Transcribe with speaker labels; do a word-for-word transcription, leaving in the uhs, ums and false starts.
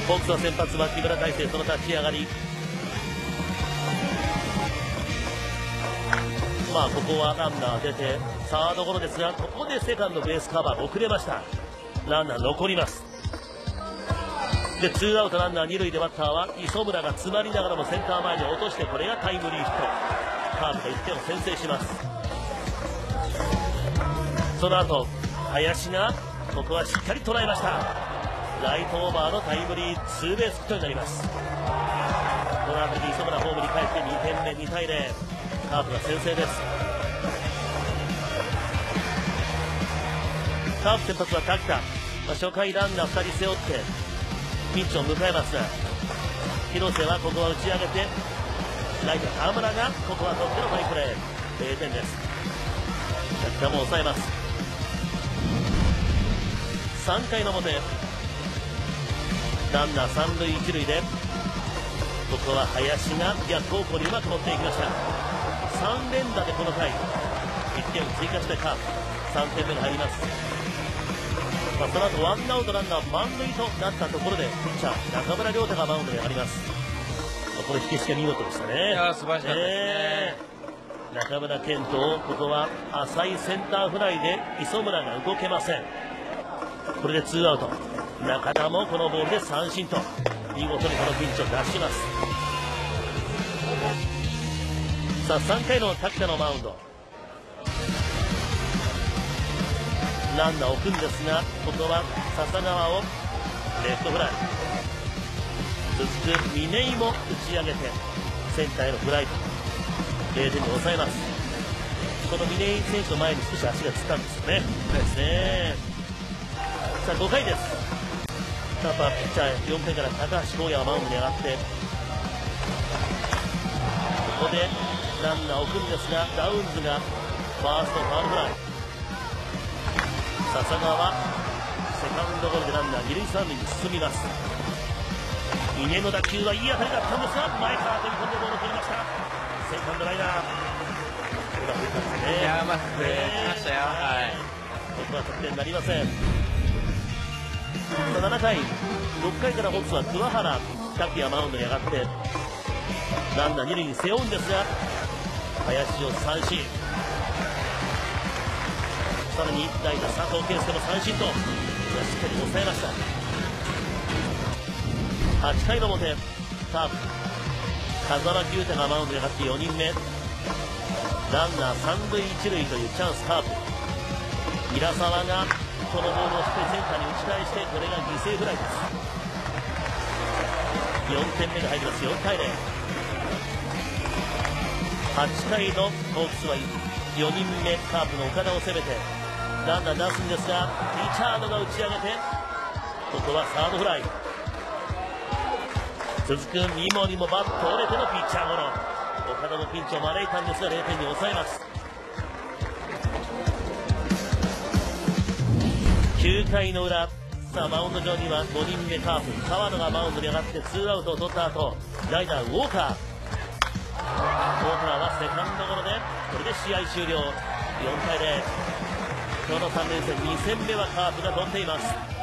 Speaker 1: ホークスの先発は木村大成、その立ち上がり。まあここはランナー出てサードゴロですが、ここでセカンドベースカバー遅れました。ランナー残ります。でツーアウトランナー二塁でバッターは磯村が詰まりながらもセンター前に落として、これがタイムリーヒット。カープがいってんを先制します。その後林がここはしっかり捉えました。ライトオーバーのタイムリーツーベースヒットになります。この後に磯村ホームに帰ってにてんめ、にたいゼロ、カープが先制です。カープ先発は滝田、まあ、初回ランナーふたり背負ってピンチを迎えますが、広瀬はここは打ち上げて、ライト河村がここは取ってのファインプレー、ぜろてんです。滝田も抑えます。さんかいの表、ランナーさん塁いち塁でここは林が逆方向にうまく持っていきました。さん連打でこの回いってんを追加してカープさんてんめに入ります。まあ、その後ワンアウトランナー満塁となったところでピッチャー中村亮太がマウンドに上がります。これ引き付け見事でしたね。
Speaker 2: いや素晴らしかったですね。
Speaker 1: 中村健人をここは浅いセンターフライで磯村が動けません。これでツーアウト。中田もこのボールで三振と見事にこのピンチを脱します。さあさんかいの滝田のマウンド、ランナーを置くんですが、ここは笹川をレフトフライ、続く嶺井も打ち上げてセンターへのフライとぜろてんに抑えます。この嶺井選手の前に少し足がつったんですよね。そうですね。さあごかいです。カープはピッチャーよんてんから高橋光也がマウンドに上がって、ここでランナーを置くんですが、ダウンズがファーストファウルフライ、笹川はセカンドゴロでランナー二塁三塁に進みます。峰の打球はいい当たりだったんですが、前から飛び込んでボールを取りました。セカンドライナー、うまくいったんですね。
Speaker 2: いやうまく振りましたよ。はい、
Speaker 1: ここは得点になりません。ななかい、ろっかいからホークスは桑原拓也マウンドに上がってランナー二塁に背負うんですが、林を三振、さらに代打佐藤圭介も三振としっかり抑えました。はちかいの表、カープ風間球太がマウンドに上がってよにんめ、ランナーさん塁いち塁というチャンス。カープ平沢がこのボールをしっかりセンターに打ち返して、これが犠牲フライです。よんてんめが入ります。よんたいゼロ。はちかいのホークスはよにんめ、カープの岡田を攻めてランナー出すんですが、リチャードが打ち上げてここはサードフライ、続く三森もバット折れてのピッチャーゴロ、岡田のピンチを招いたんですがぜろてんに抑えます。きゅうかいの裏、さあマウンド上にはごにんめカープ川野がマウンドに上がってツーアウトを取った後、代打ウォーカー、ウォーカーはセカンドゴロでこれで試合終了。よんたいゼロ。今日のさん連戦に戦目はカープが取っています。